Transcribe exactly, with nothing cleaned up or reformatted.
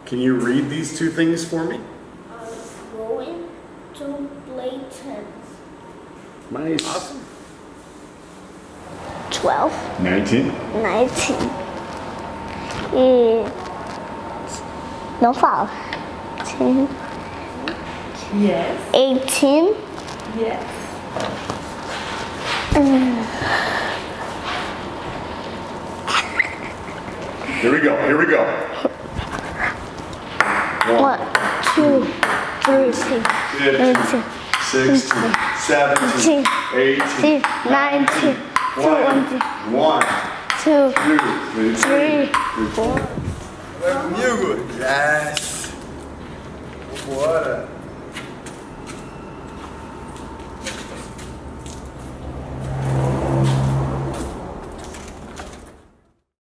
Can you read these two things for me? I'm going to play tennis. Nice. Awesome. twelve. nineteen. nineteen. It's no foul. ten. Yes. eighteen. Yes. Here we go. Here we go. One, two, three, fifteen, sixteen, seventeen, eighteen, nineteen, twenty, one, two, two, three, four. Vai comigo? Yes. Vambora.